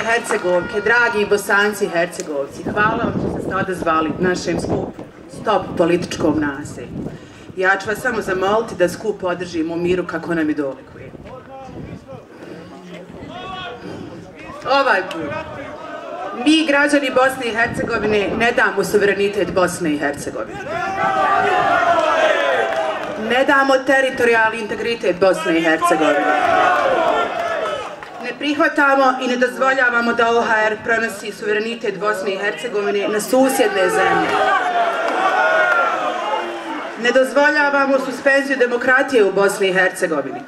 Hercegovke, dragi Bosanci i Hercegovci, hvala vam što ste odazvali našem skupu Stop političkom nasilju. Ja ću vas samo zamoliti da skup održimo u miru kako nam i dolikuje. Ovaj put, mi građani Bosne i Hercegovine ne damo suverenitet Bosne i Hercegovine. Ne damo teritorijalni integritet Bosne i Hercegovine. Ne prihvatamo i ne dozvoljavamo da OHR prenosi suverenitet Bosne i Hercegovine na susjedne zemlje. Ne dozvoljavamo suspenziju demokratije u Bosni i Hercegovini.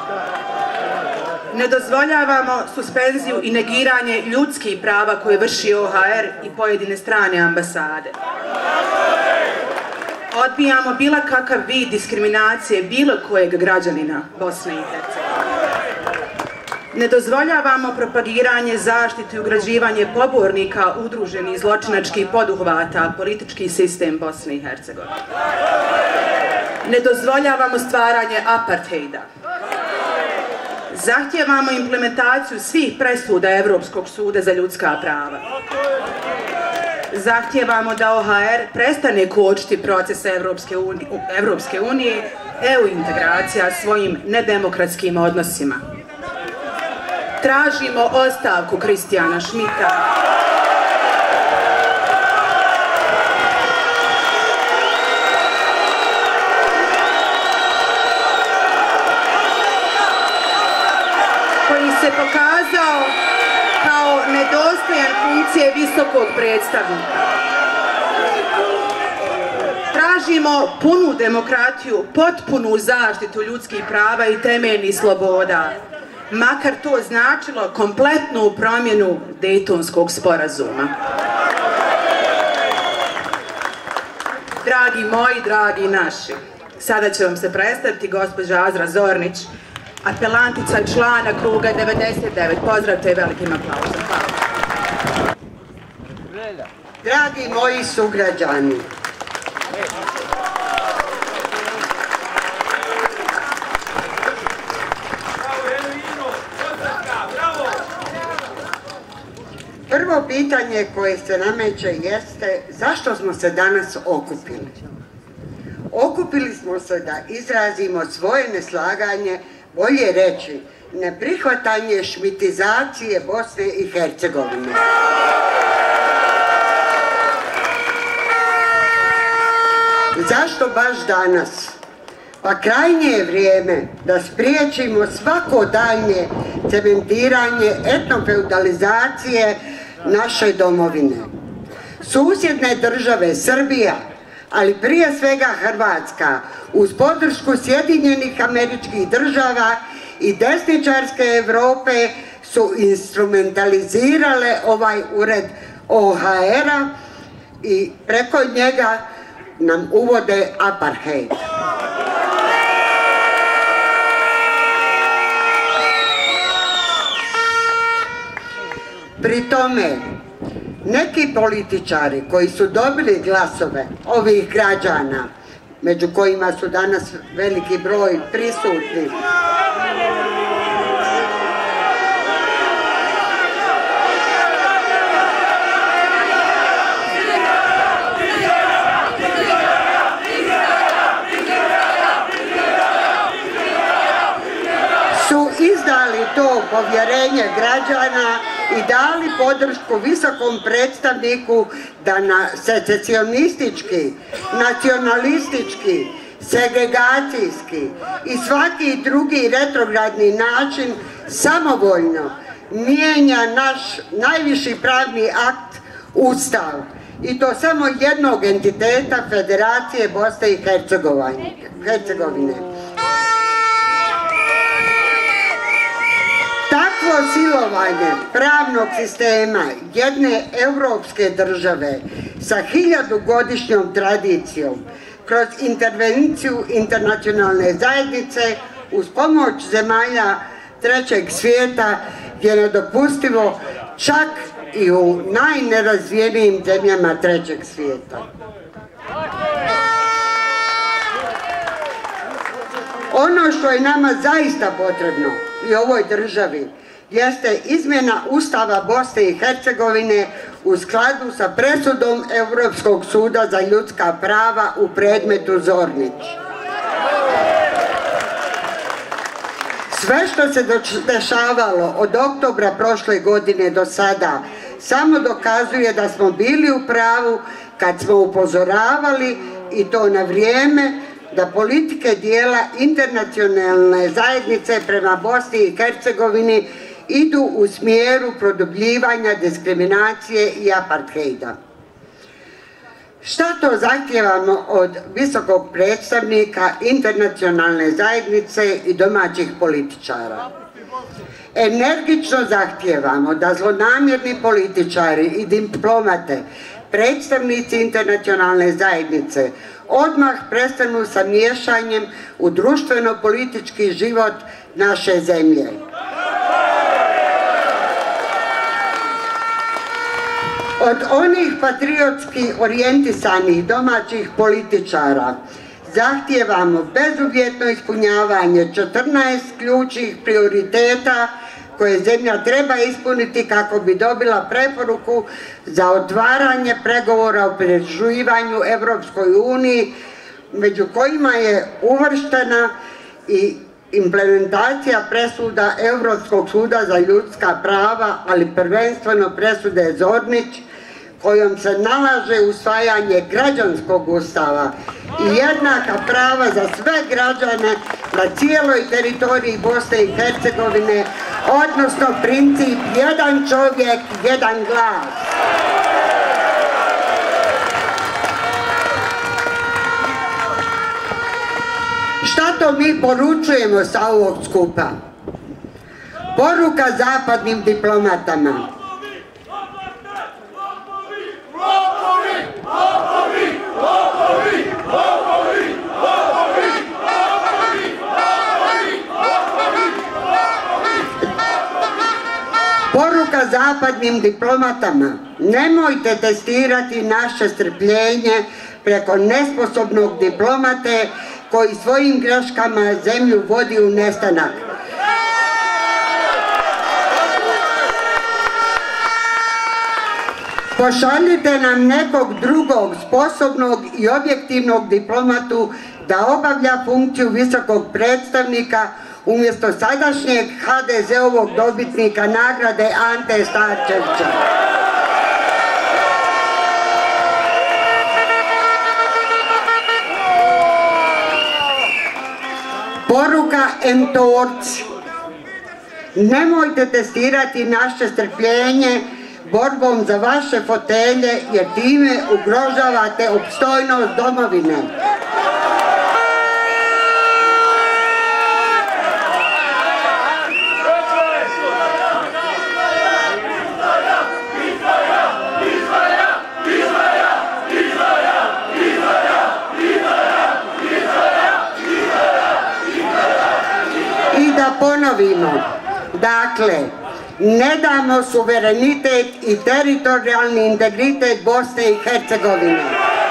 Ne dozvoljavamo suspenziju i negiranje ljudskih prava koje vrši OHR i pojedine strane ambasade. Odbijamo bilo kakav vid diskriminacije bilo kojeg građanina Bosne i Hercegovine. Ne dozvoljavamo propagiranje, zaštitu i ugrađivanje pobornika udruženih zločinačkih poduhvata politički sistem Bosne i Hercegovine. Ne dozvoljavamo stvaranje apartheida. Zahtijevamo implementaciju svih presuda Evropskog suda za ljudska prava. Zahtijevamo da OHR prestane kočiti proces Evropske unije, EU integracija svojim nedemokratskim odnosima. Tražimo ostavku Kristijana Šmita. Koji se pokazao kao nedostojan funkcije visokog predstavnika. Tražimo punu demokratiju, potpunu zaštitu ljudskih prava i temeljnih sloboda, makar to značilo kompletnu promjenu Dejtonskog sporazuma. Dragi moji, dragi naši, sada će vam se predstaviti gospođa Azra Zornić, apelantica člana kruga 99. Pozdravite i velikim aplauzom. Hvala. Dragi moji sugrađani, prvo pitanje koje se nameće jeste zašto smo se danas okupili. Okupili smo se da izrazimo svoje neslaganje, bolje reći, neprihvatanje šmitizacije Bosne i Hercegovine. Zašto baš danas? Pa krajnje je vrijeme da spriječimo svako daljnje cementiranje etnofeudalizacije naše domovine. Susjedne države Srbija, ali prije svega Hrvatska, uz podršku Sjedinjenih Američkih Država i desničarske Europe su instrumentalizirale ovaj ured OHR-a i preko njega nam uvode apartheid. Pri tome, neki političari koji su dobili glasove ovih građana, među kojima su danas veliki broj prisutnih, su izdali to povjerenje građana i dali podršku visokom predstavniku da na secesionistički, nacionalistički, segregacijski i svaki drugi retrogradni način samovoljno mijenja naš najviši pravni akt, Ustav, i to samo jednog entiteta Federacije Bosne i Hercegovine. Takvo silovanje pravnog sistema jedne europske države sa 1000-godišnjom tradicijom kroz intervenciju internacionalne zajednice uz pomoć zemalja trećeg svijeta je nedopustivo čak i u najnerazvijenijim zemljama trećeg svijeta. Ono što je nama zaista potrebno i ovoj državi jeste izmjena Ustava Bosne i Hercegovine u skladu sa presudom Europskog suda za ljudska prava u predmetu Zornić. Sve što se dešavalo od oktobra prošle godine do sada samo dokazuje da smo bili u pravu kad smo upozoravali, i to na vrijeme, da politike dijela internacionalne zajednice prema Bosni i Hercegovini idu u smjeru produbljivanja diskriminacije i apartheida. Šta to zahtijevamo od visokog predstavnika internacionalne zajednice i domaćih političara? Energično zahtijevamo da zlonamjerni političari i diplomate, predstavnici internacionalne zajednice, odmah prestanu sa miješanjem u društveno-politički život naše zemlje. Od onih patriotski orijentisanih domaćih političara zahtijevamo bezuvjetno ispunjavanje 14 ključnih prioriteta koje zemlja treba ispuniti kako bi dobila preporuku za otvaranje pregovora o pridruživanju Europskoj uniji, među kojima je uvrštena i implementacija presuda Europskog suda za ljudska prava, ali prvenstveno presude Zornić, kojom se nalaže usvajanje građanskog ustava i jednaka prava za sve građane na cijeloj teritoriji Bosne i Hercegovine, odnosno princip jedan čovjek, jedan glas. Šta to mi poručujemo sa ovog skupa? Poruka zapadnim diplomatama. Poruka zapadnim diplomatama: nemojte testirati naše strpljenje preko nesposobnog diplomate koji svojim greškama zemlju vodi u nestanak. Pošaljite nam nekog drugog sposobnog i objektivnog diplomatu da obavlja funkciju visokog predstavnika umjesto sadašnjeg HDZ-ovog dobitnika nagrade Ante Starčevića. Poruka entorci: nemojte testirati naše strpljenje borbom za vaše fotelje, jer time ugrožavate opstojnost domovine. I da ponovimo, dakle, ne damo suverenitet i teritorijalni integritet Bosne i Hercegovine.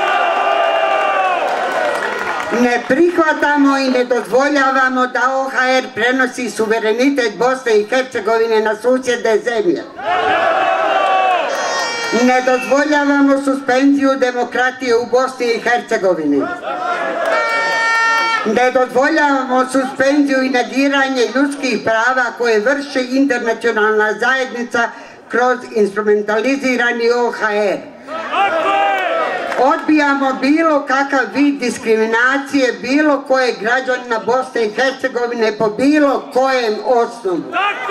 Ne prihvatamo i ne dozvoljavamo da OHR prenosi suverenitet Bosne i Hercegovine na susjedne zemlje. Ne dozvoljavamo suspenziju demokratije u Bosni i Hercegovini. Ne dozvoljavamo suspenziju i negiranje ljudskih prava koje vrši internacionalna zajednica kroz instrumentalizirani OHR. Odbijamo bilo kakav vid diskriminacije bilo kojeg građanina Bosne i Hercegovine po bilo kojem osnovu.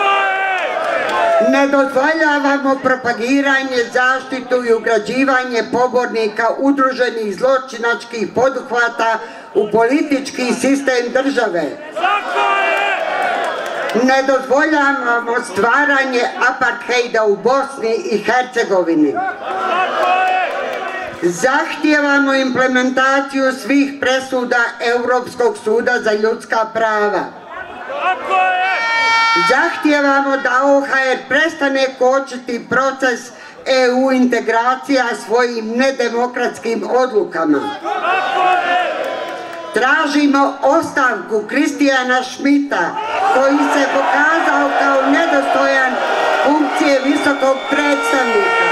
Ne dozvoljavamo propagiranje, zaštitu i ugrađivanje pobornika udruženih zločinačkih poduhvata u politički sistem države. Ne dozvoljavamo stvaranje apartheida u Bosni i Hercegovini. Zahtijevamo implementaciju svih presuda Europskog suda za ljudska prava. Zahtijevamo da OHR prestane kočiti proces EU integracija svojim nedemokratskim odlukama. Tražimo ostavku Kristijana Šmita, koji se pokazao kao nedostojan funkcije visokog predstavnika.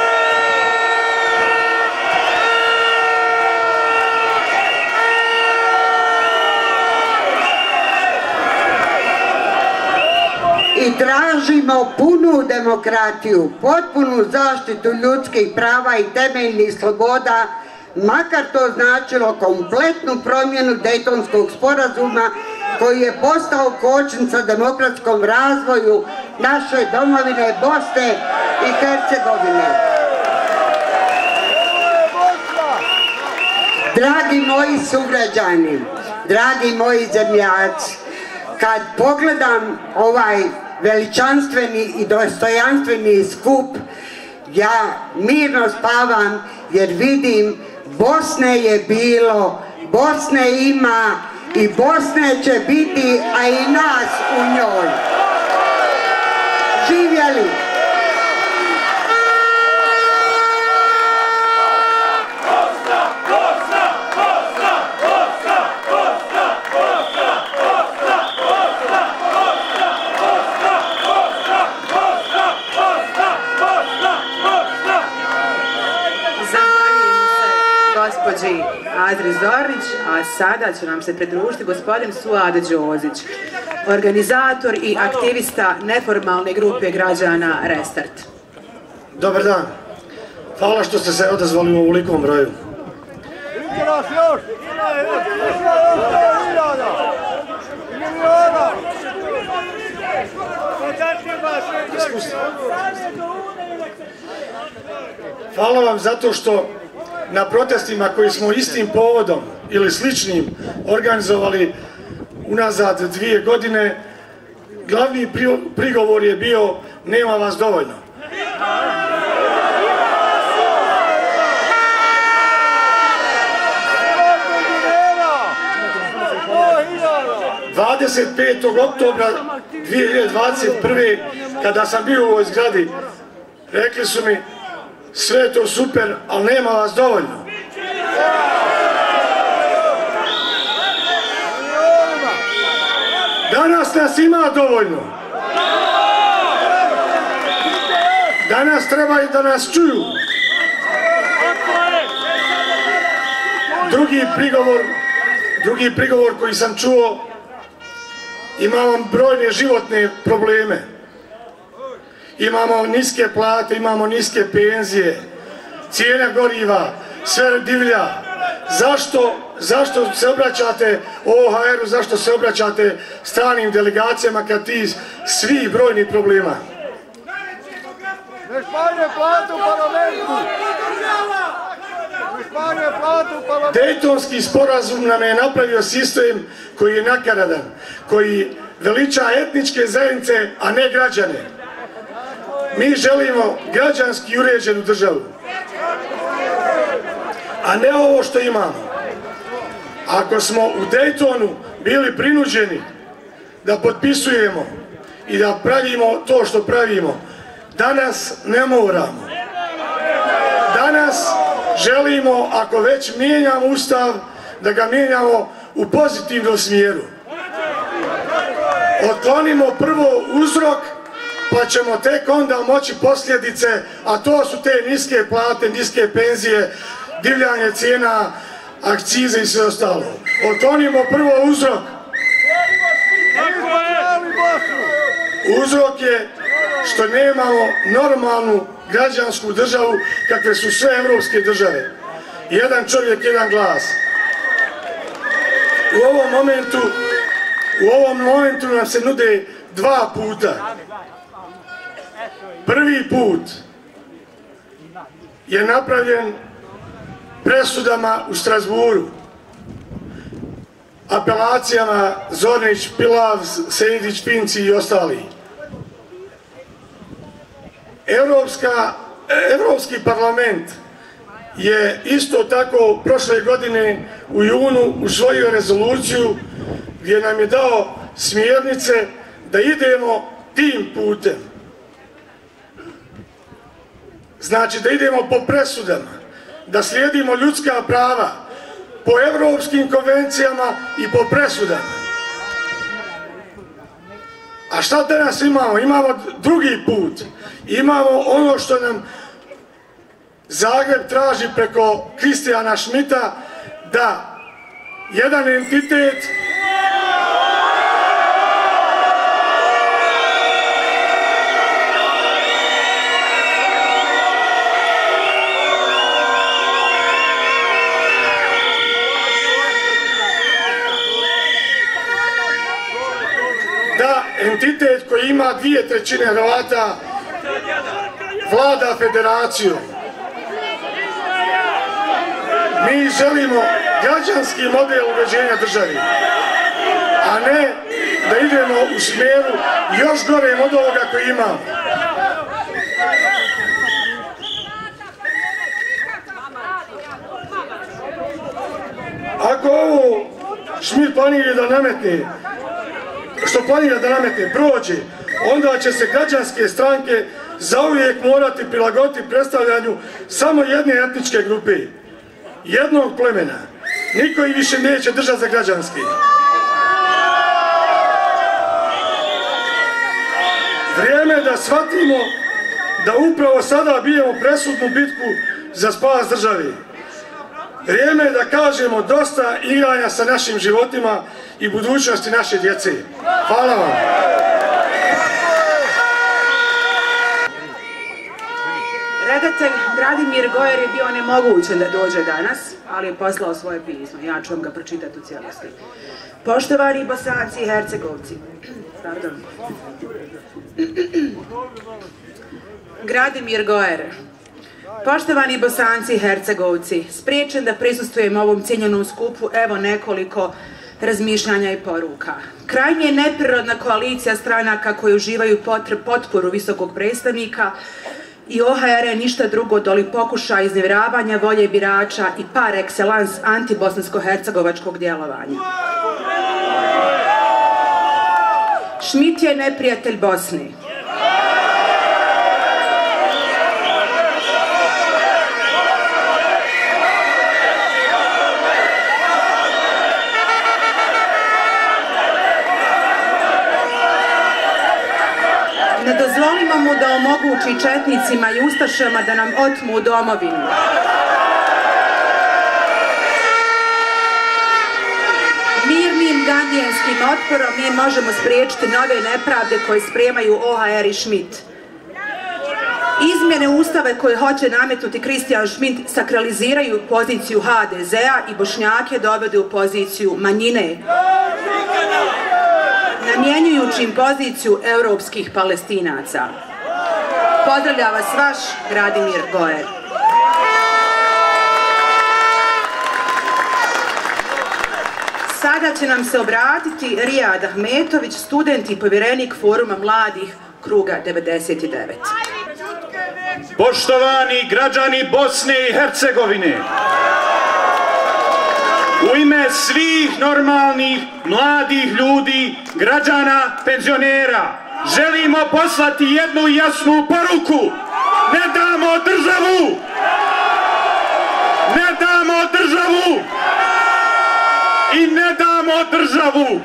I tražimo punu demokratiju, potpunu zaštitu ljudskih prava i temeljnih sloboda, makar to značilo kompletnu promjenu Dejtonskog sporazuma koji je postao kočnica demokratskom razvoju naše domovine Bosne i Hercegovine. Dragi moji sugrađani, dragi moji zemljaci, kad pogledam ovaj veličanstveni i dostojanstveni skup, ja mirno spavam jer vidim Bosne je bilo, Bosne ima i Bosne će biti, a i nas u njoj. Živjeli! Gospođi Adri Zorić, a sada će nam se pridružiti gospodin Suad Đozić, organizator i aktivista neformalne grupe građana Restart. Dobar dan. Hvala što ste se odazvali u ovolikom broju. Hvala vam zato što na protestima koji smo istim povodom ili sličnim organizovali unazad 2 godine, glavni prigovor je bio nema vas dovoljno. ...25. oktobra 2021. kada sam bio u ovoj zgradi, rekli su mi sve je to super, ali nema vas dovoljno. Danas nas ima dovoljno. Danas treba i da nas čuju. Drugi prigovor koji sam čuo, imamo brojne životne probleme. Imamo niske plate, imamo niske penzije, cijena goriva, sve divlja. Zašto se obraćate OHR-u, zašto se obraćate stranim delegacijama kad ti svi brojni problema? Dejtonski sporazum nam je napravio sistem koji je nakaradan, koji veliča etničke zajednice, a ne građane. Mi želimo građanski uređenu državu, a ne ovo što imamo. Ako smo u Dejtonu bili prinuđeni da potpisujemo i da pravimo to što pravimo, danas ne moramo. Danas želimo, ako već mijenjamo Ustav, da ga mijenjamo u pozitivnom smjeru. Otklonimo prvo uzrok, pa ćemo tek onda moći posljedice, a to su te niske plate, niske penzije, divljanje cijena, akcize i sve ostalo. Otklonimo prvo uzrok. Uzrok je što nemamo normalnu građansku državu kakve su sve evropske države. Jedan čovjek, jedan glas. U ovom momentu nam se nude 2 puta. Prvi put je napravljen presudama u Strasburu, apelacijama Zornić, Pilav, Sejdić, Pinci i ostali. Evropski parlament je isto tako prošle godine u junu usvojio rezoluciju gdje nam je dao smjernice da idemo tim putem. Znači da idemo po presudama, da slijedimo ljudska prava, po evropskim konvencijama i po presudama. A šta danas imamo? Imamo drugi put. Imamo ono što nam Zagreb traži preko Kristijana Šmita, da jedan entitet entitet koji ima 2/3 Hrvata vlada federacijom. Mi želimo građanski model uređenja države, a ne da idemo u smjeru još gore od ovoga koji imamo. Ako ovo Šmit planira da nametne, što planira da nametne, prođe, onda će se građanske stranke zauvijek morati prilagoditi predstavljanju samo jedne etničke grupe, jednog plemena. Niko ih više neće držati za građanske. Vrijeme je da shvatimo da upravo sada bijemo presudnu bitku za spas države. Vrijeme je da kažemo dosta igranja sa našim životima i budućnosti naše djece. Hvala vam. Redatelj Gradimir Gojer je bio nemogućen da dođe danas, ali je poslao svoje pismo. Ja ću vam ga pročitati u cijelosti. Poštovani Bosanci i Hercegovci. Pardon. Gradimir Gojer. Poštovani Bosanci i Hercegovci, spriječen da prisustvujem ovom cijenjenom skupu, evo nekoliko razmišljanja i poruka. Krajnje je neprirodna koalicija stranaka koji uživaju potporu visokog predstavnika i OHR je ništa drugo doli pokušaj iznevjeravanja volje birača i par excellence antibosansko-hercegovačkog djelovanja. Šmit je neprijatelj Bosne. Ne dozvolimo mu da omogući četnicima i ustašama da nam otmu domovinu. Mirnim gandijenskim otporom mi možemo spriječiti nove nepravde koje spremaju OHR i Šmit. Izmjene ustave koje hoće nametnuti Kristijan Šmit sakraliziraju poziciju HDZ-a i Bošnjake dovede u poziciju manjine, namjenjujući im poziciju europskih Palestinaca. Pozdravlja vas vaš Gradimir Gojer. Sada će nam se obratiti Rijad Ahmetović, student i povjerenik Foruma mladih kruga 99. Poštovani građani Bosne i Hercegovine, u ime svih normalnih mladih ljudi, građana, penzionera, želimo poslati jednu jasnu poruku. Ne damo državu! Ne damo državu! I ne damo državu!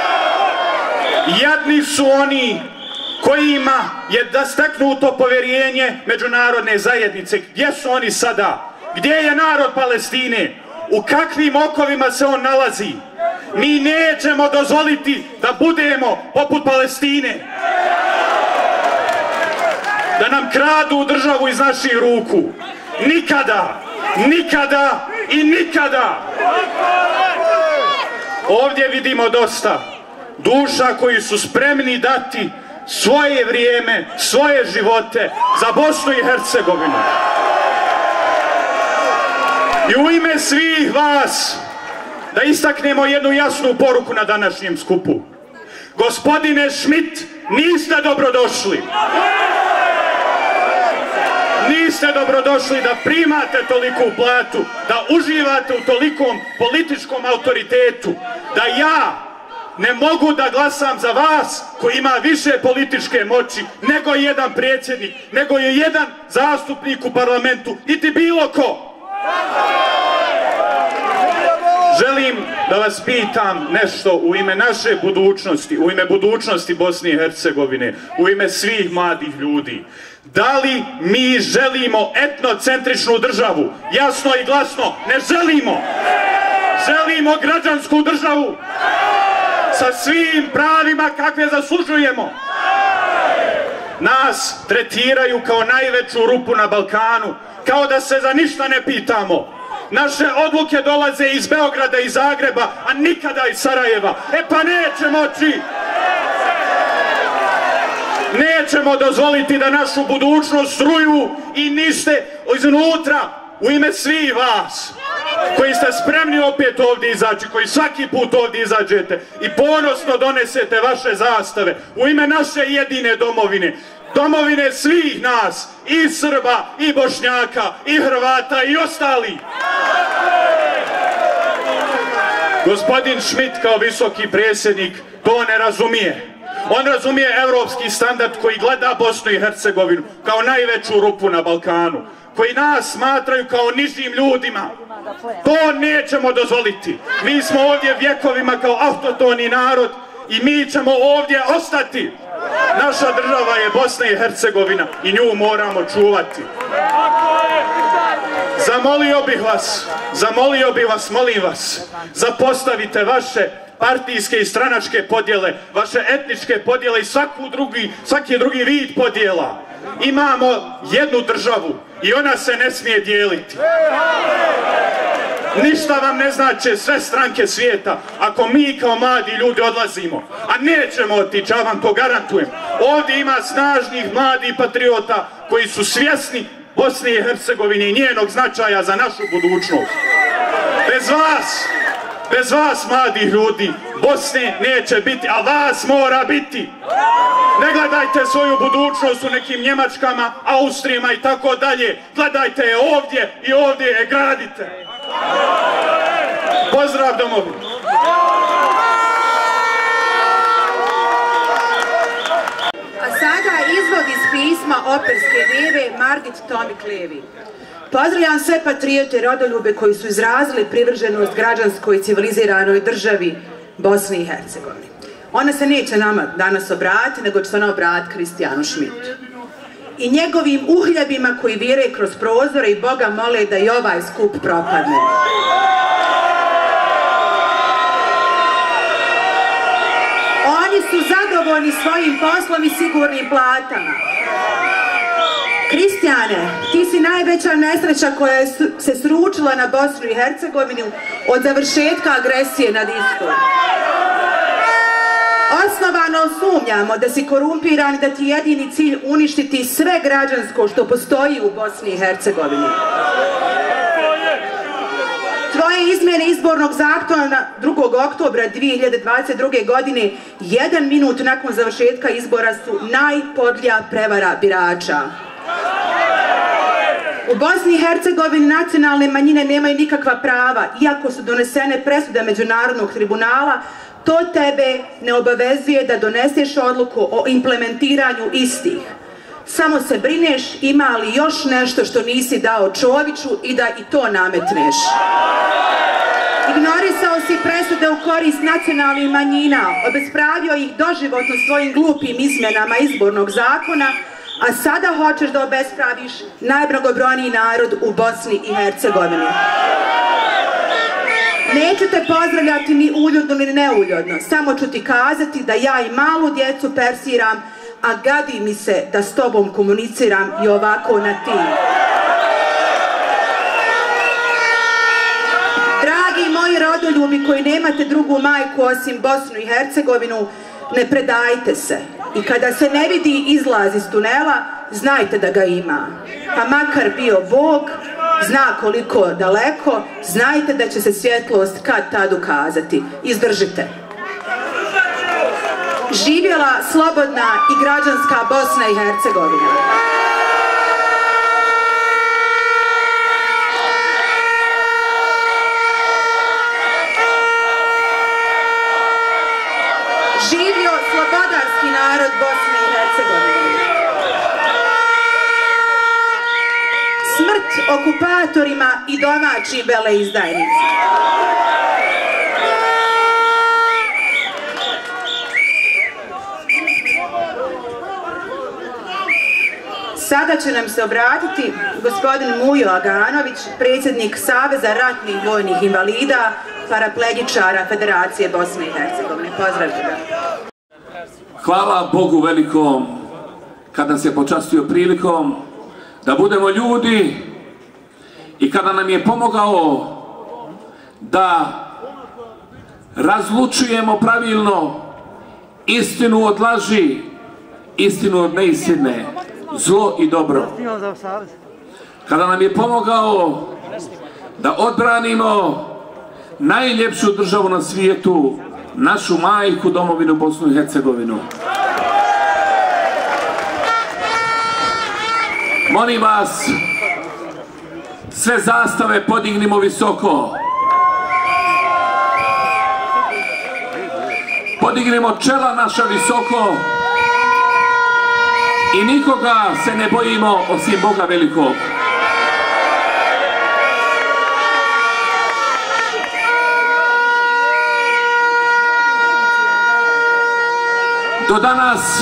Jadni su oni kojima je da steknu to povjerenje međunarodne zajednice. Gdje su oni sada? Gdje je narod Palestine? U kakvim okovima se on nalazi? Mi nećemo dozvoliti da budemo poput Palestine, da nam kradu državu iz naših ruku. Nikada, nikada i nikada. Ovdje vidimo dosta duša koji su spremni dati svoje vrijeme, svoje živote za Bosnu i Hercegovinu. I u ime svih vas da istaknemo jednu jasnu poruku na današnjem skupu. Gospodine Šmit, niste dobrodošli. Niste dobrodošli da primate toliku platu, da uživate u tolikom političkom autoritetu, da ja ne mogu da glasam za vas koji ima više političke moći nego jedan predsjednik, nego je jedan zastupnik u parlamentu, niti bilo ko. Želim da vas pitam nešto u ime naše budućnosti, u ime budućnosti Bosne i Hercegovine, u ime svih mladih ljudi. Da li mi želimo etnocentričnu državu? Jasno i glasno, ne želimo. Želimo građansku državu sa svim pravima kakve zaslužujemo. Nas tretiraju kao najveću rupu na Balkanu, kao da se za ništa ne pitamo. Naše odluke dolaze iz Beograda i Zagreba, a nikada iz Sarajeva. Pa nećemo moći. Nećemo dozvoliti da našu budućnost struju i nište iznutra u ime svih vas koji ste spremni opet ovdje izaći, koji svaki put ovdje izađete i ponosno donesete vaše zastave u ime naše jedine domovine, domovine svih nas, i Srba, i Bošnjaka, i Hrvata, i ostali. Gospodin Schmidt kao visoki predsjednik to ne razumije. On razumije evropski standard koji gleda Bosnu i Hercegovinu kao najveću rupu na Balkanu, koji nas smatraju kao nižim ljudima. To nećemo dozvoliti. Mi smo ovdje vjekovima kao autohtoni narod i mi ćemo ovdje ostati. Naša država je Bosna i Hercegovina i nju moramo čuvati. Zamolio bih vas, molim vas, zapostavite vaše partijske i stranačke podjele, vaše etničke podjele i svaki drugi vid podjela. Imamo jednu državu i ona se ne smije dijeliti. Ništa vam ne znače sve stranke svijeta ako mi kao mladi ljudi odlazimo, a nećemo otići, ja vam to garantujem. Ovdje ima snažnih mladih patriota koji su svjesni Bosne i Hercegovine i njenog značaja za našu budućnost. Bez vas mladih ljudi Bosne neće biti, a vas mora biti. Ne gledajte svoju budućnost u nekim Njemačkama, Austrijama i tako dalje. Gledajte je ovdje i ovdje je gradite. Pozdrav domovinu. A sada izvod iz pisma operske djeve Margit Tomik-Levi. Pozdravljam sve patriote i rodoljube koji su izrazili privrženost građanskoj i civiliziranoj državi Bosne i Hercegovine. Ona se neće nama danas obratiti, nego će se ona obratiti Kristijanu Schmidtu. I njegovim uhljebima koji vire kroz prozore i Boga mole da i ovaj skup propadne. Oni su zadovoljni svojim poslom i sigurnim platama. Kristijane, ti si najveća nesreća koja se sručila na Bosnu i Hercegovinu od završetka agresije nad Istom. Osnovano sumnjamo da si korumpiran i da ti jedini cilj uništiti sve građansko što postoji u Bosni i Hercegovini. Tvoje izmjene izbornog zakona 2. oktobra 2022. godine, 1 minut nakon završetka izbora, su najpodlja prevara birača. U Bosni i Hercegovini nacionalne manjine nemaju nikakva prava, iako su donesene presude Međunarodnog tribunala. To tebe ne obavezuje da doneseš odluku o implementiranju istih. Samo se brineš ima li još nešto što nisi dao Čoviću i da i to nametneš. Ignorisao si presude u korist nacionalnih manjina, obespravio ih doživotno svojim glupim izmjenama izbornog zakona, a sada hoćeš da obespraviš najmnogobrojniji narod u Bosni i Hercegovini. Neću te pozdravljati ni uljudno ni neuljudno, samo ću ti kazati da ja i malu djecu persiram, a gadi mi se da s tobom komuniciram i ovako na ti. Dragi moji rodoljubi koji nemate drugu majku osim Bosnu i Hercegovinu, ne predajte se. I kada se ne vidi izlaz iz tunela, znajte da ga ima. Pa makar bio Bog, zna koliko daleko, znajte da će se svjetlost kad tad ukazati. Izdržite. Živjela slobodna i građanska Bosna i Hercegovina. Živio slobodarski narod Bosne i Hercegovine. Smrt okupatorima i domaćim veleizdajnicima. Sada će nam se obratiti gospodin Mujo Aganović, predsjednik Saveza ratnih vojnih invalida, paraplegičara Federacije Bosne i Hercegovine. Pozdravite ga. Hvala Bogu velikom kada se počastio prilikom da budemo ljudi i kada nam je pomogao da razlučujemo pravilno istinu od laži, istinu od neistine, zlo i dobro. Kada nam je pomogao da odbranimo najljepšu državu na svijetu, našu majku, domovinu Bosnu i Hercegovinu. Molim vas, sve zastave podignimo visoko. Podignimo čela naša visoko i nikoga se ne bojimo osim Boga velikog. Do danas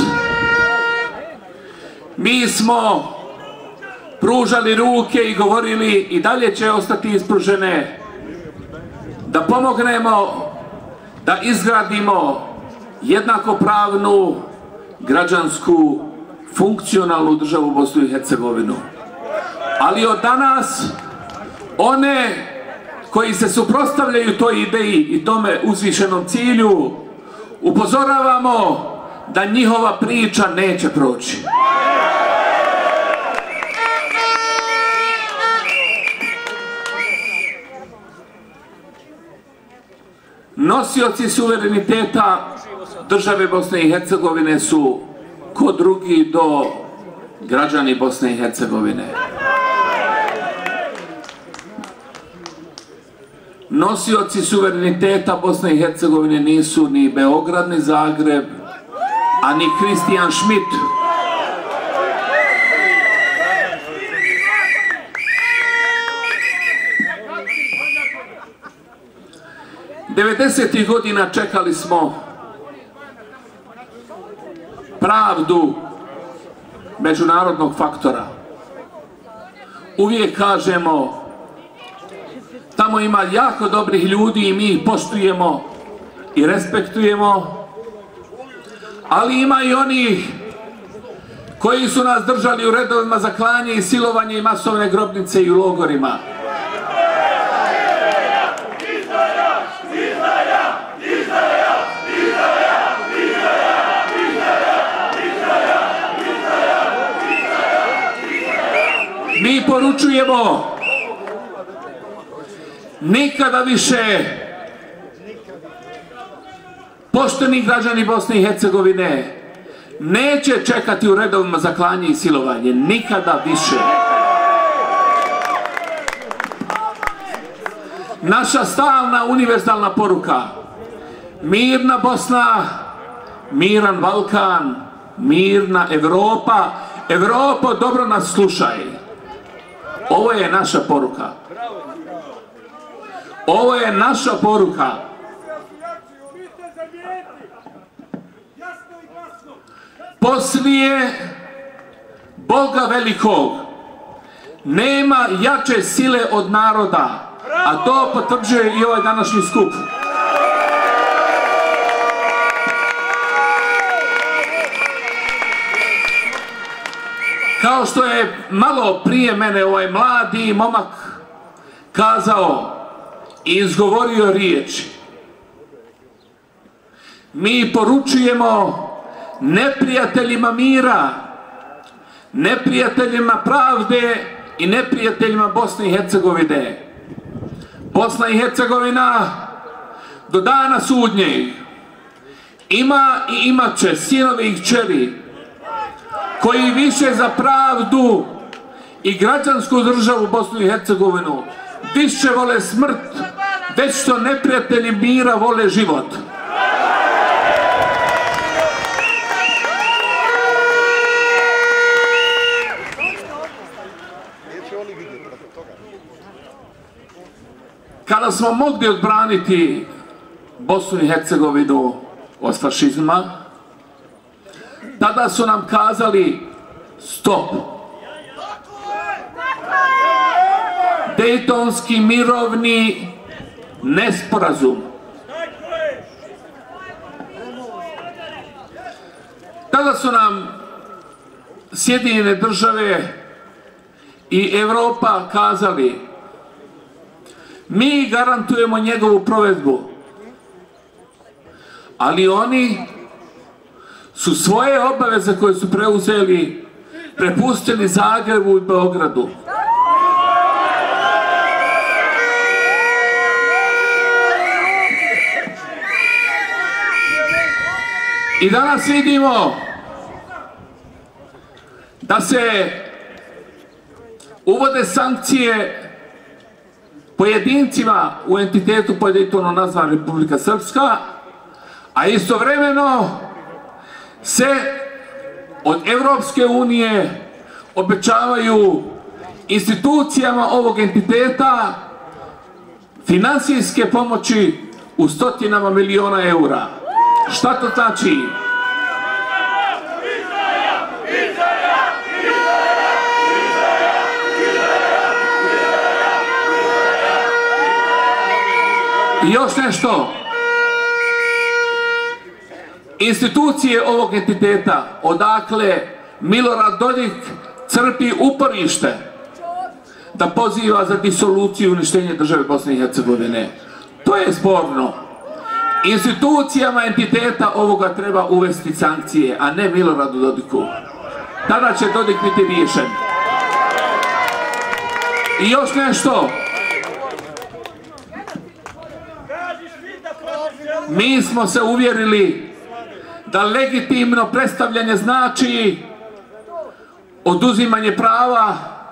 mi smo pružali ruke i govorili i dalje će ostati ispružene da pomognemo da izgradimo jednakopravnu, građansku, funkcionalnu državu Bosnu i Hercegovinu. Ali od danas one koji se suprotstavljaju toj ideji i tome uzvišenom cilju upozoravamo da njihova priča neće proći. Nosioci suvereniteta države Bosne i Hercegovine su ko drugi do građani Bosne i Hercegovine. Nosioci suvereniteta Bosne i Hercegovine nisu ni Beograd, ni Zagreb, a ni Kristijan Schmidt. '90-ih godina čekali smo pravdu međunarodnog faktora. Uvijek kažemo, tamo ima jako dobrih ljudi i mi ih poštujemo i respektujemo, ali ima i onih koji su nas držali u redovima za klanje i silovanje i masovne grobnice i u logorima. Mi poručujemo, nikada više pošteni građani Bosne i Hercegovine neće čekati u redovima za klanje i silovanje. Nikada više. Naša stalna univerzalna poruka: mirna Bosna, miran Balkan, mirna Evropa. Evropo, dobro nas slušaj. Ovo je naša poruka. Ovo je naša poruka. Poslije Boga velikog nema jače sile od naroda, a to potvrđuje i ovaj današnji skup. Kao što je malo prije mene ovaj mladi momak kazao i izgovorio riječi, mi poručujemo neprijateljima mira, neprijateljima pravde i neprijateljima Bosne i Hercegovine. Bosna i Hercegovina do dana sudnjeg ima i imat će sinove i kćeri koji više za pravdu i građansku državu Bosnu i Hercegovinu više vole smrt, već što neprijatelji mira vole život. Kada smo mogli odbraniti Bosnu i Hercegovinu od fašizma, tada su nam kazali stop, Dejtonski mirovni nesporazum. Tada su nam Sjedinjene Države i Evropa kazali: mi garantujemo njegovu provedbu, ali oni su svoje obaveze koje su preuzeli prepustili Zagrebu i Beogradu. I danas vidimo da se uvode sankcije pojedincima u entitetu po Dejtonu nazvan Republika Srpska, a istovremeno se od Evropske unije obećavaju institucijama ovog entiteta finansijske pomoći u stotinama miliona eura. Šta to znači? I još nešto. Institucije ovog entiteta, odakle Milorad Dodik crpi uporište da poziva za disoluciju i uništenje države Bosne i Hercegovine. To je sporno. Institucijama entiteta ovoga treba uvesti sankcije, a ne Miloradu Dodiku. Tada će Dodik biti riješen. I još nešto. Mi smo se uvjerili da legitimno predstavljanje znači oduzimanje prava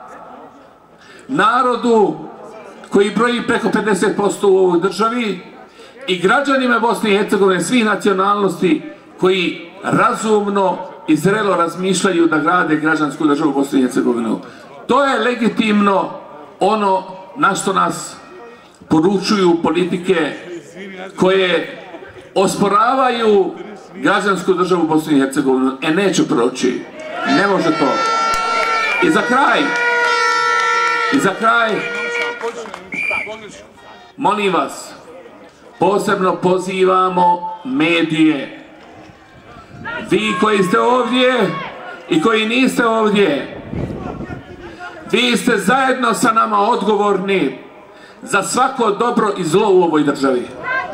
narodu koji broji preko 50% u ovoj državi i građanima Bosne i Hercegovine svih nacionalnosti koji razumno i zrelo razmišljaju da grade građansku državu Bosne i Hercegovinu. To je legitimno ono na što nas poručuju politike koje osporavaju građansku državu Bosne i Hercegovinu. Neće proći. Ne može to. I za kraj, molim vas, posebno pozivamo medije. Vi koji ste ovdje i koji niste ovdje, vi ste zajedno sa nama odgovorni za svako dobro i zlo u ovoj državi.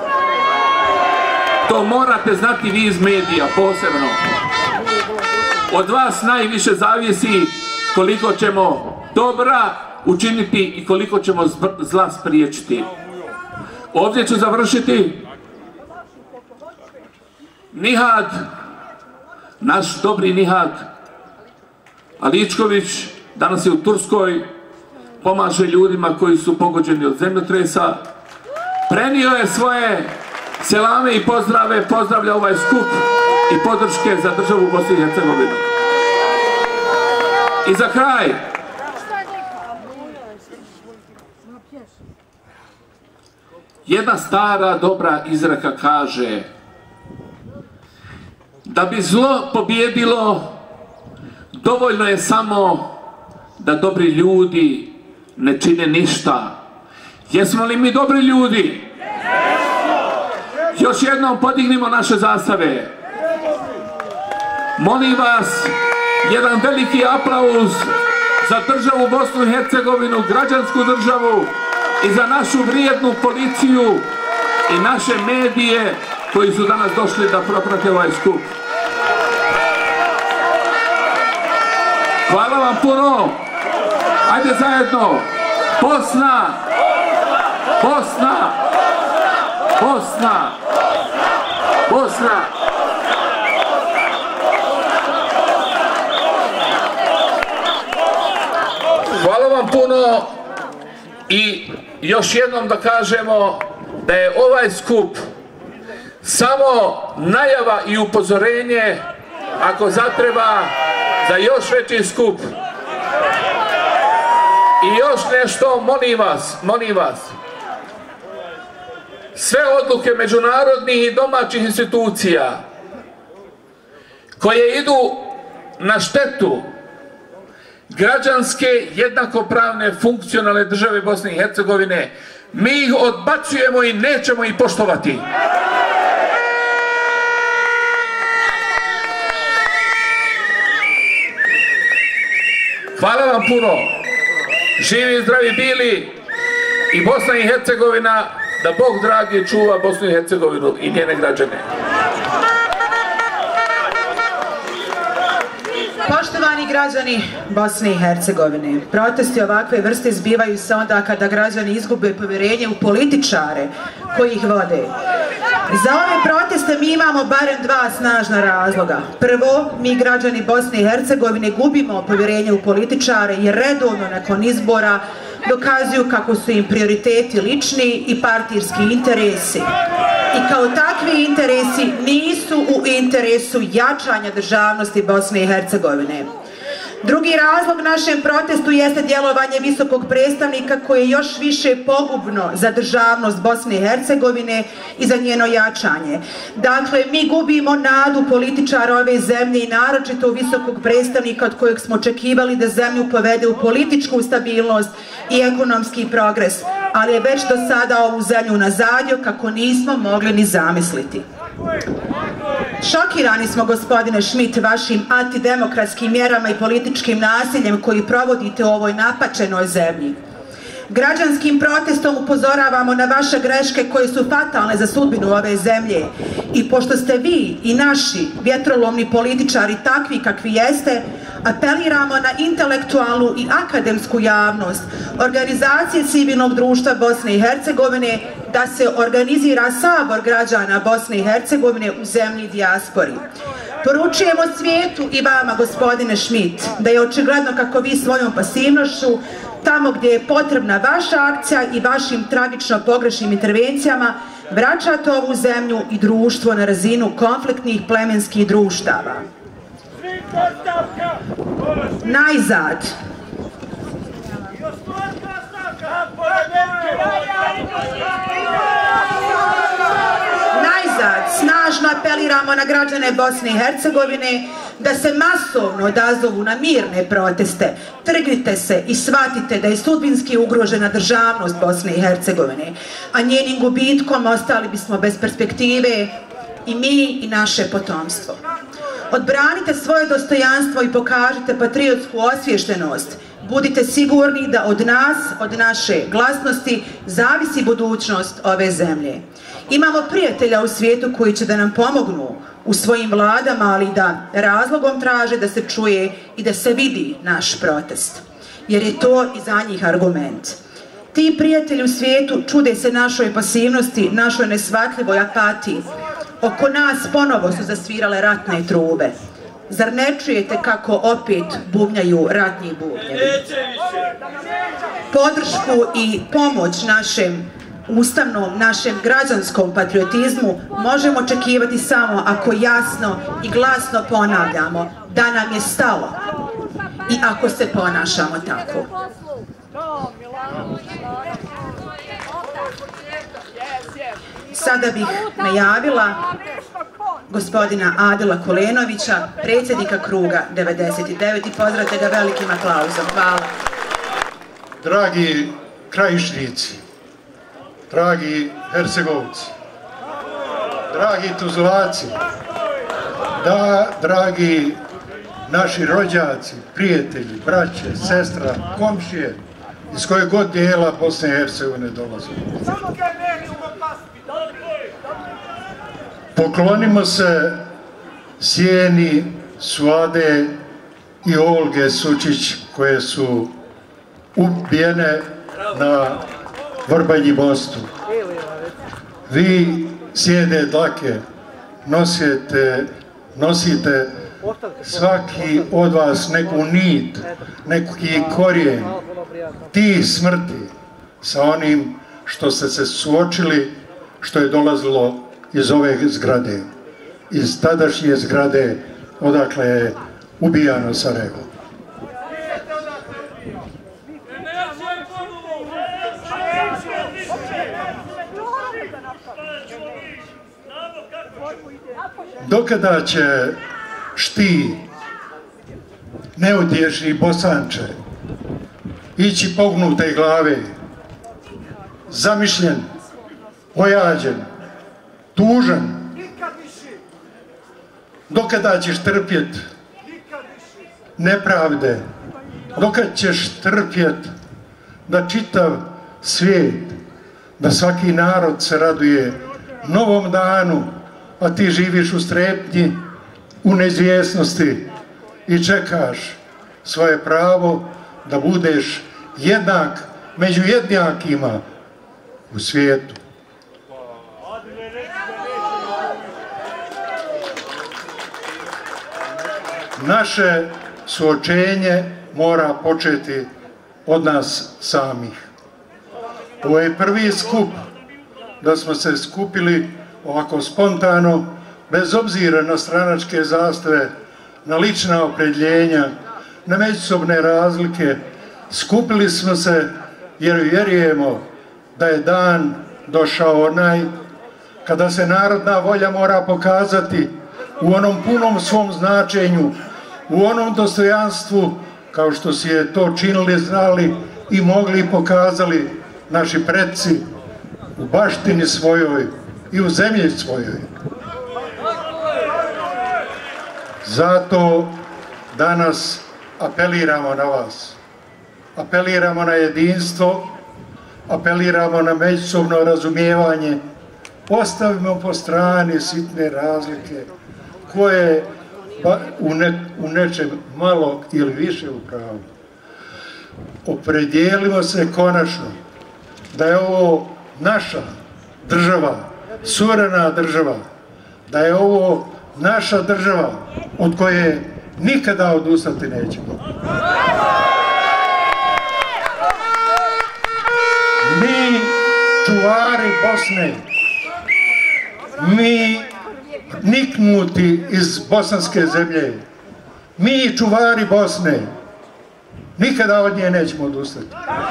To morate znati vi iz medija posebno. Od vas najviše zavisi koliko ćemo dobra učiniti i koliko ćemo zla spriječiti. Ovdje ću završiti. Nihad, naš dobri Nihad Aličković, danas je u Turskoj, pomaže ljudima koji su pogođeni od zemljotresa. Prenio je svoje selame i pozdrave, pozdravlja ovaj skup i podrške za državu Bosne i Hercegovine. I za kraj, jedna stara dobra izreka kaže: da bi zlo pobjedilo, dovoljno je samo da dobri ljudi ne čine ništa. Jesmo li mi dobri ljudi? Još jednom podignimo naše zastave. Molim vas, jedan veliki aplauz za državu Bosnu i Hercegovinu, građansku državu, i za našu vrijednu policiju i naše medije koji su danas došli da proprate ovaj skup. Hvala vam puno. Ajde zajedno. Bosna! Bosna! Bosna! Bosna! Hvala vam puno i još jednom da kažemo da je ovaj skup samo najava i upozorenje ako zatreba za još veći skup. I još nešto, molim vas, sve odluke međunarodnih i domaćih institucija koje idu na štetu građanske, jednakopravne, funkcionalne države Bosne i Hercegovine. Mi ih odbacujemo i nećemo ih poštovati. Hvala vam puno. Živi i zdravi bili i Bosna i Hercegovina, da Bog dragi čuva Bosnu i Hercegovinu i njene građane. Poštovani građani Bosne i Hercegovine, protesti ovakve vrste zbivaju se onda kada građani izgube povjerenje u političare koji ih vode. Za ove proteste mi imamo barem dva snažna razloga. Prvo, mi građani Bosne i Hercegovine gubimo povjerenje u političare jer redovno nakon izbora dokazuju kako su im prioriteti lični i partijski interesi. I kao takvi interesi nisu u interesu jačanja državnosti Bosne i Hercegovine. Drugi razlog našem protestu jeste djelovanje visokog predstavnika koje je još više pogubno za državnost Bosne i Hercegovine i za njeno jačanje. Dakle, mi gubimo nadu političara ove zemlje i naročito visokog predstavnika od kojeg smo očekivali da zemlju povede u političku stabilnost i ekonomski progres, ali je već do sada ovu zemlju nazadio kako nismo mogli ni zamisliti. Šokirani smo, gospodine Schmidt, vašim antidemokratskim mjerama i političkim nasiljem koji provodite u ovoj napačenoj zemlji. Građanskim protestom upozoravamo na vaše greške koje su fatalne za sudbinu ove zemlje i pošto ste vi i naši vjetrolomni političari takvi kakvi jeste, apeliramo na intelektualnu i akademsku javnost, organizacije civilnog društva Bosne i Hercegovine da se organizira sabor građana Bosne i Hercegovine u zemlji dijaspori. Poručujemo svijetu i vama, gospodine Schmidt, da je očigledno kako vi svojom pasivnošću tamo gdje je potrebna vaša akcija i vašim tragično pogrešnim intervencijama vraćate ovu zemlju i društvo na razinu konfliktnih plemenskih društava. Najzad, snažno apeliramo na građane Bosne i Hercegovine da se masovno odazovu na mirne proteste. Trgnite se i shvatite da je sudbinski ugrožena državnost Bosne i Hercegovine, a njenim gubitkom ostali bismo bez perspektive i mi i naše potomstvo. Odbranite svoje dostojanstvo i pokažite patriotsku osviještenost. Budite sigurni da od nas, od naše glasnosti, zavisi budućnost ove zemlje. Imamo prijatelja u svijetu koji će da nam pomognu u svojim vladama, ali da razlogom traže da se čuje i da se vidi naš protest. Jer je to i za njih argument. Ti prijatelji u svijetu čude se našoj pasivnosti, našoj neshvatljivoj apatiji. Oko nas ponovo su zasvirale ratne trube. Zar ne čujete kako opet bubnjaju ratni bubnjevi? Podršku i pomoć našem ustavnom, našem građanskom patriotizmu možemo očekivati samo ako jasno i glasno ponavljamo da nam je stalo i ako se ponašamo tako. Sada bih najavila gospodina Adila Kolenovića, predsjednika kruga 99 i pozdravite ga velikim aplauzom. Hvala. Dragi Krajišnici, dragi Hercegovci, dragi Tuzlaci, dragi naši rođaci, prijatelji, braće, sestra, komšije, iz koje god dijela Bosne i Hercegovine dolaze. Poklonimo se sjeni Suade i Olge Sučić koje su ubijene na Vrbanji mostu. Vi sjede dlake, nosite svaki od vas neku nit, neki korijen, ti smrti sa onim što ste se suočili, što je dolazilo iz ove zgrade, iz tadašnje zgrade odakle je ubijano Sarajevo. Dokada će šti neutješni Bosanče, ići pognute glave, zamišljen, ojađen, tužan. Dokada ćeš trpjet nepravde, dokad ćeš trpjet da čitav svijet, da svaki narod se raduje novom danu, a ti živiš u strepnji, u neizvjesnosti i čekaš svoje pravo da budeš jednak među jednakima u svijetu. Naše suočenje mora početi od nas samih. Ovo je prvi skup, da smo se skupili ovako spontano, bez obzira na stranačke zastave, na lična opredjeljenja, na međusobne razlike. Skupili smo se jer vjerujemo da je dan došao onaj kada se narodna volja mora pokazati u onom punom svom značenju, u onom dostojanstvu kao što si je to činili, znali i mogli i pokazali naši preci u baštini svojoj i u zemlji svojoj. Zato danas apeliramo na vas, apeliramo na jedinstvo, apeliramo na međusobno razumijevanje, ostavimo po strani sitne razlike koje u nečem malo ili više u pravu. Opredijelimo se konačno da je ovo naša država, suverena država, da je ovo naša država od koje nikada odustati nećemo. Mi, čuvari Bosne, mi niknuti iz bosanske zemlje, mi, čuvari Bosne, nikada od nje nećemo odustati.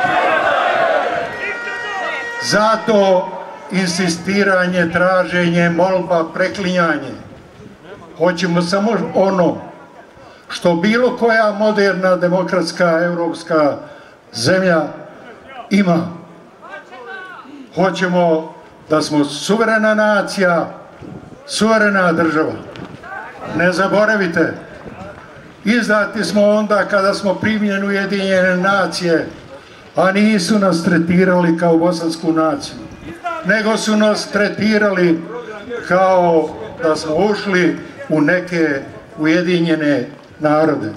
Zato insistiranje, traženje, molba, preklinjanje. Hoćemo samo ono što bilo koja moderna, demokratska, europska zemlja ima. Hoćemo da smo suverena nacija, suverena država. Ne zaboravite, izdati smo onda kada smo primljeni u Ujedinjene nacije, a nisu nas tretirali kao bosansku naciju, nego su nas tretirali kao da smo ušli u neke Ujedinjene narode.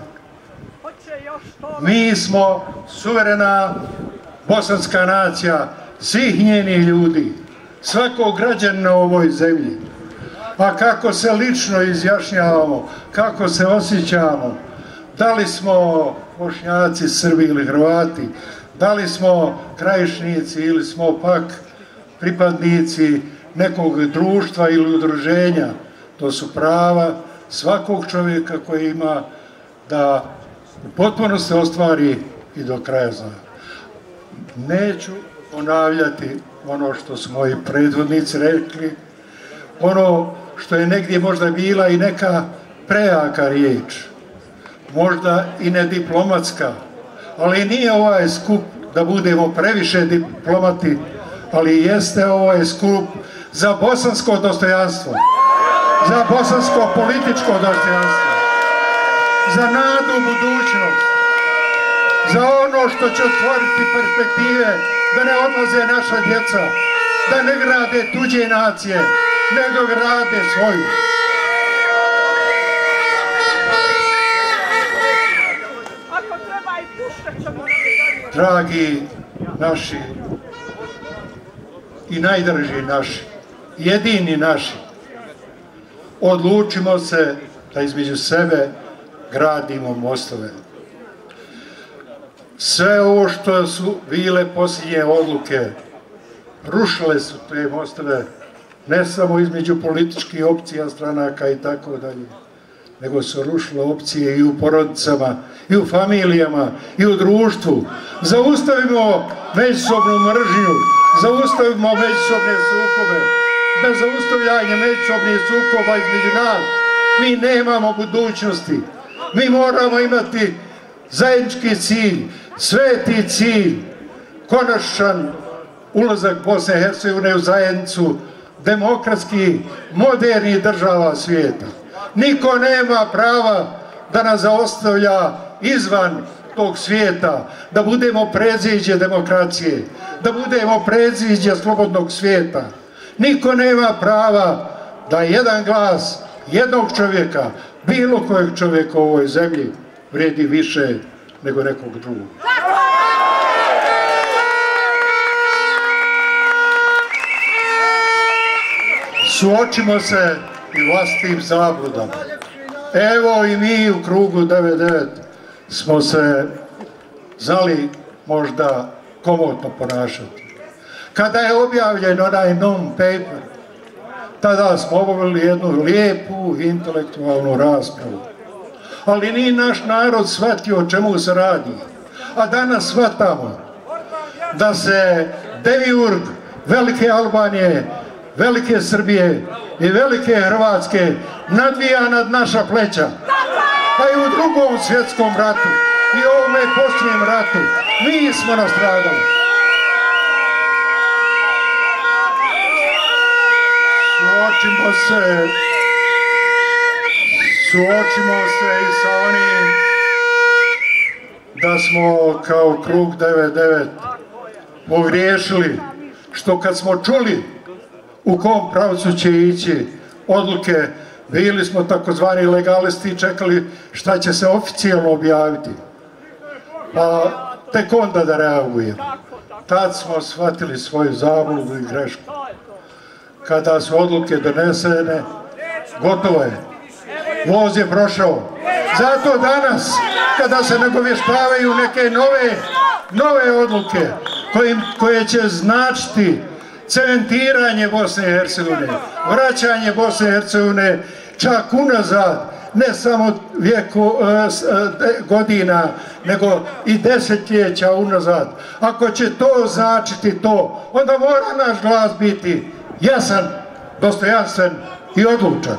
Mi smo suverena bosanska nacija svih njenih ljudi, svakog građanina u ovoj zemlji. A kako se lično izjašnjavamo, kako se osjećamo, da li smo Bošnjaci, Srbi ili Hrvati, da li smo Krajišnici ili smo pak pripadnici nekog društva ili udruženja, to su prava svakog čovjeka koji ima da u potpunosti ostvari i do kraja zna. Neću ponavljati ono što su moji prethodnici rekli, ono što je negdje možda bila i neka prejaka riječ, možda i ne diplomatska, ali nije ovaj skup da budemo previše diplomati, ali jeste ovaj skup za bosansko dostojanstvo, za bosansko političko dostojanstvo, za nadu budućnost, za ono što će otvoriti perspektive da ne odlaze naša djeca, da ne grade tuđe nacije, nego grade svoju. Dragi naši i najdraži naši, jedini naši, odlučimo se da između sebe gradimo mostove. Sve ovo što su bile posljednje odluke, rušile su te mostove, ne samo između političkih opcija, stranaka i tako dalje, nego su rušile opcije i u porodicama, i u familijama, i u društvu. Zaustavimo međusobnu mržnju, zaustavimo međusobne sukobe. Bez zaustavljanja međusobnih sukoba između nas mi nemamo budućnosti. Mi moramo imati zajednički cilj, sveti cilj, konačan ulazak Bosne i Hercegovine u zajednicu demokratskih, modernih država svijeta. Niko nema prava da nas zaostavlja izvan tog svijeta, da budemo predziđe demokracije, da budemo predziđe slobodnog svijeta. Niko nema prava da jedan glas jednog čovjeka, bilo kojeg čovjeka u ovoj zemlji, vrijedi više nego nekog drugog. Suočimo se i vlastitim zabludama. Evo i mi u krugu 99 smo se znali možda komotno ponašati. Kada je objavljen onaj non-paper, tada smo obavili jednu lijepu intelektualnu raspravu. Ali nije naš narod shvatio o čemu se radi. A danas shvatamo da se demiurg velike Albanije, velike Srbije i velike Hrvatske nadvija nad naša pleća. Pa i u Drugom svjetskom ratu i ovome posljednjem ratu mi smo nastradali. Suočimo se i sa onim da smo kao krug 99 pogriješili, što kad smo čuli u kom pravcu će ići odluke, bili smo takozvani legalisti i čekali šta će se oficijalno objaviti. Pa tek onda da reagujemo. Tad smo shvatili svoju zabludu i grešku. Kada su odluke donesene, gotovo je. Voz je prošao. Zato danas, kada se nagovještavaju neke nove odluke koje će značiti cementiranje Bosne i Hercegovine, vraćanje Bosne i Hercegovine čak unazad, ne samo godina, nego i desetljeća unazad. Ako će to značiti to, onda mora naš glas biti jasan, dostojanstven i odlučan.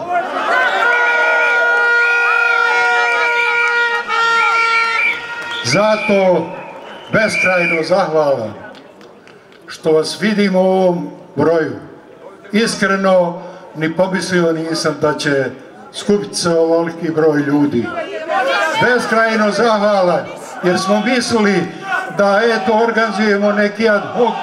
Zato beskrajno zahvalan što vas vidimo u ovom broju. Iskreno ni pomislio nisam da će skupiti se ovoliki broj ljudi. Beskrajno zahvalan jer smo mislili da eto organizujemo neki ad hoc.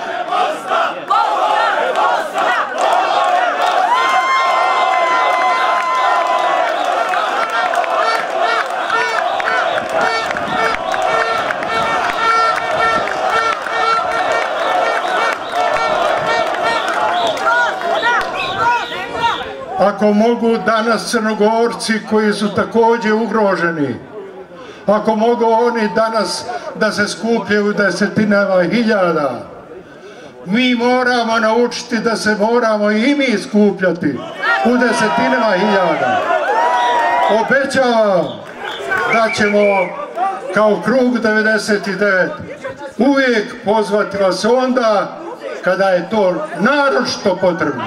Ako mogu danas Crnogorci koji su također ugroženi, ako mogu oni danas da se skupljaju desetinama hiljada, mi moramo naučiti da se moramo i mi skupljati u desetinama hiljada. Obećavam da ćemo kao krug 99 uvijek pozvati vas onda kada je to naročito potrebno.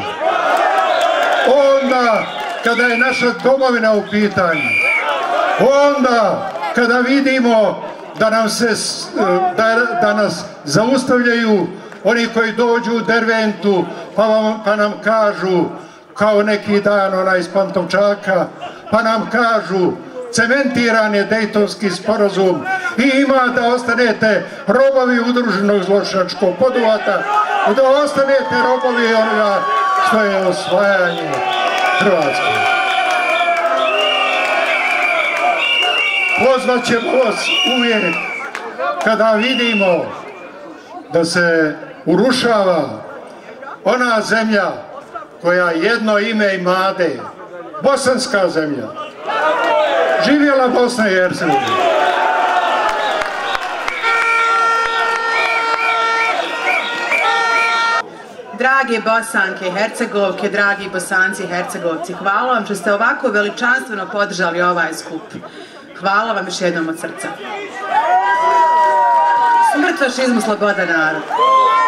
Onda kada je naša domovina u pitanju, onda kada vidimo da nas zaustavljaju oni koji dođu u Derventu pa nam kažu, kao neki dan onaj iz Pantovčaka, pa nam kažu cementiran je Dejtonski sporazum i ima da ostanete robovi udruženog zločinačkog poduhvata i da ostanete robovi onoga što je osvajanje Hrvatske. Pozvat ćemo vas uvijek kada vidimo da se urušava ona zemlja koja jedno ime imade, bosanska zemlja. Živjela Bosna i Hercegovina. Drage Bosanke i Hercegovke, dragi Bosanci i Hercegovci, hvala vam što ste ovako veličanstveno podržali ovaj skup. Hvala vam još jednom od srca. Smrt fašizmu, sloboda narod.